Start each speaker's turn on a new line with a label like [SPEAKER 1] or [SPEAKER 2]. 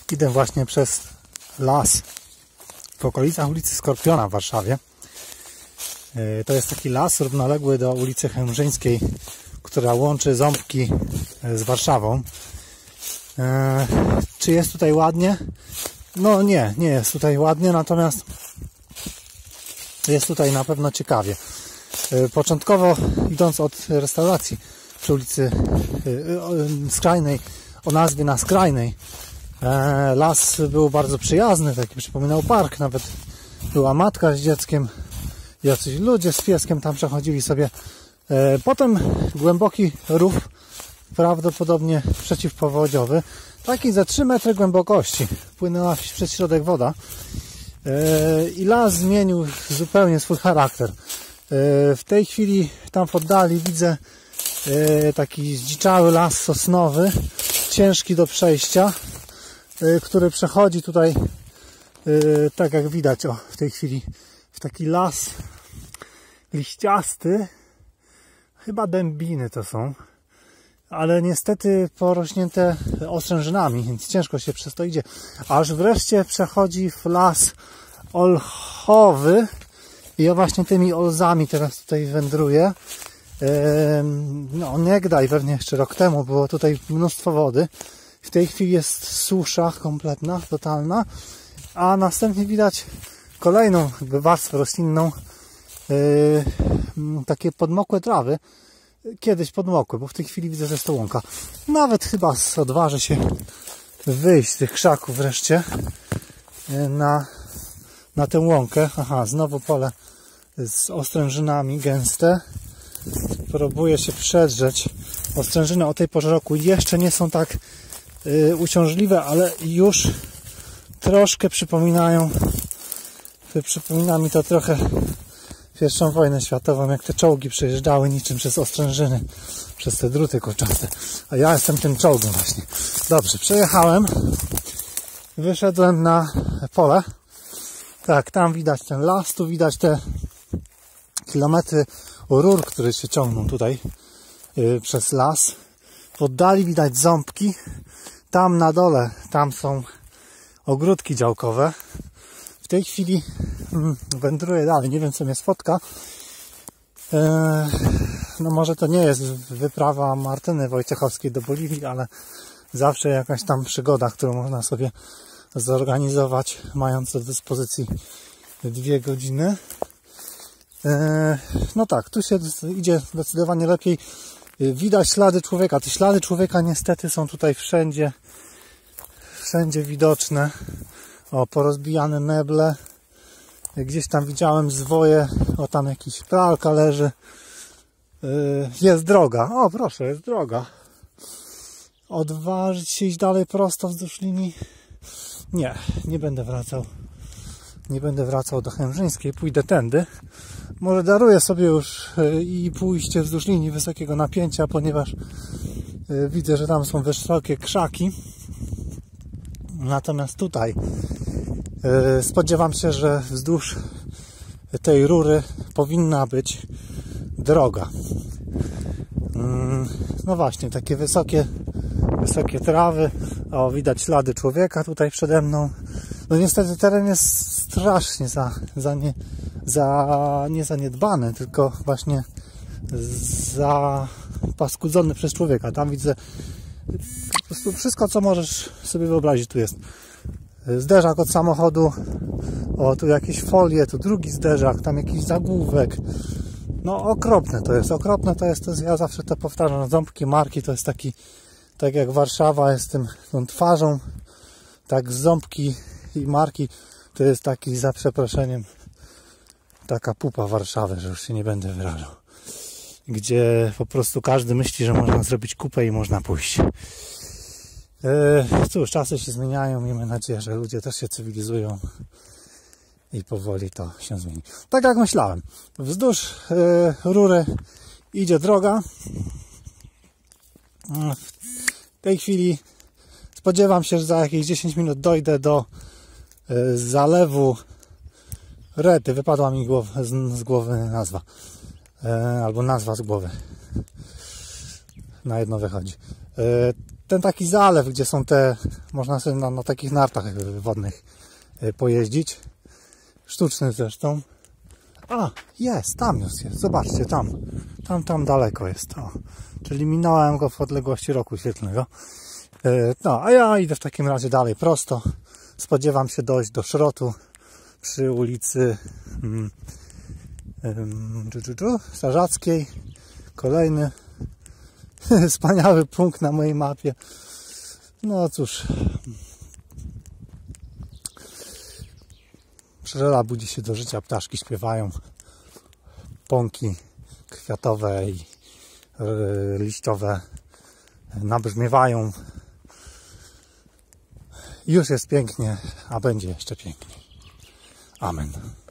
[SPEAKER 1] Idę właśnie przez las w okolicach ulicy Skorpiona w Warszawie. To jest taki las równoległy do ulicy Chemrzyńskiej, która łączy Ząbki z Warszawą. Czy jest tutaj ładnie? No nie jest tutaj ładnie, natomiast jest tutaj na pewno ciekawie. Początkowo idąc od restauracji przy ulicy Skrajnej, o nazwie na Skrajnej, las był bardzo przyjazny, taki przypominał park, nawet była matka z dzieckiem, jacyś ludzie z pieskiem tam przechodzili sobie. Potem głęboki rów, prawdopodobnie przeciwpowodziowy, taki za 3 metry głębokości, płynęła przez środek woda i las zmienił zupełnie swój charakter. W tej chwili tam w oddali widzę taki zdziczały las sosnowy, ciężki do przejścia, który przechodzi tutaj, tak jak widać, w tej chwili w taki las liściasty, chyba dębiny to są, ale niestety porośnięte ostrężynami, więc ciężko się przez to idzie. Aż wreszcie przechodzi w las olchowy i ja właśnie tymi olzami teraz tutaj wędruję. No niegdaj, pewnie jeszcze rok temu było tutaj mnóstwo wody. W tej chwili jest susza kompletna, totalna, a następnie widać kolejną warstwę roślinną, takie podmokłe trawy. Kiedyś podmokłe, bo w tej chwili widzę, że jest to łąka. Nawet chyba odważę się wyjść z tych krzaków wreszcie na tę łąkę. Aha, znowu pole z ostrężynami gęste. Próbuję się przedrzeć. Ostrężyny o tej porze roku jeszcze nie są tak uciążliwe, ale już troszkę przypomina mi to trochę I wojnę światową, jak te czołgi przejeżdżały niczym przez ostrężyny, przez te druty kolczaste. A ja jestem tym czołgiem właśnie. Dobrze, przejechałem. Wyszedłem na pole. Tak, tam widać ten las, tu widać te kilometry rur, które się ciągną tutaj przez las. W oddali widać ząbki. Tam na dole, tam są ogródki działkowe. W tej chwili wędruję dalej, nie wiem co mnie spotka. No może to nie jest wyprawa Martyny Wojciechowskiej do Boliwii, ale zawsze jakaś tam przygoda, którą można sobie zorganizować, mając do dyspozycji 2 godziny. No tak, tu się idzie zdecydowanie lepiej. Widać ślady człowieka. Te ślady człowieka niestety są tutaj wszędzie widoczne. O, porozbijane meble. Gdzieś tam widziałem zwoje. O, tam jakiś pralka leży. Jest droga. O, proszę, jest droga. Odważyć się iść dalej prosto wzdłuż linii? Nie będę wracał. Nie będę wracał do Chemrzyńskiej. Pójdę tędy. Może daruję sobie już i pójście wzdłuż linii wysokiego napięcia, ponieważ widzę, że tam są wysokie krzaki. Natomiast tutaj spodziewam się, że wzdłuż tej rury powinna być droga. No właśnie, takie wysokie trawy. O, widać ślady człowieka tutaj przede mną. No niestety teren jest strasznie niezaniedbany, tylko właśnie zapaskudzony przez człowieka. Tam widzę po prostu wszystko, co możesz sobie wyobrazić, tu jest. Zderzak od samochodu, o tu jakieś folie, tu drugi zderzak, tam jakiś zagłówek. No okropne to jest. Ja zawsze to powtarzam, Ząbki, Marki to jest taki, tak jak Warszawa jest tą twarzą, tak Ząbki i Marki to jest taki, za przeproszeniem, taka pupa Warszawy, że już się nie będę wyrażał. Gdzie po prostu każdy myśli, że można zrobić kupę i można pójść. Cóż, czasy się zmieniają. Miejmy nadzieję, że ludzie też się cywilizują i powoli to się zmieni. Tak jak myślałem. Wzdłuż rury idzie droga. W tej chwili spodziewam się, że za jakieś 10 minut dojdę do zalewu Rety. Wypadła mi z głowy nazwa. Albo nazwa z głowy. Na jedno wychodzi. ten taki zalew, gdzie są te, można sobie na takich nartach wodnych pojeździć. Sztuczny zresztą. A, jest, tam już jest. Zobaczcie, tam daleko jest. O. Czyli minąłem go w odległości roku świetlnego. No, a ja idę w takim razie dalej prosto. Spodziewam się dojść do szrotu przy ulicy Strażackiej. Kolejny wspaniały punkt na mojej mapie. No cóż, pszczoła budzi się do życia, ptaszki śpiewają, pąki kwiatowe i liściowe nabrzmiewają. Już jest pięknie, a będzie jeszcze piękniej. Amen.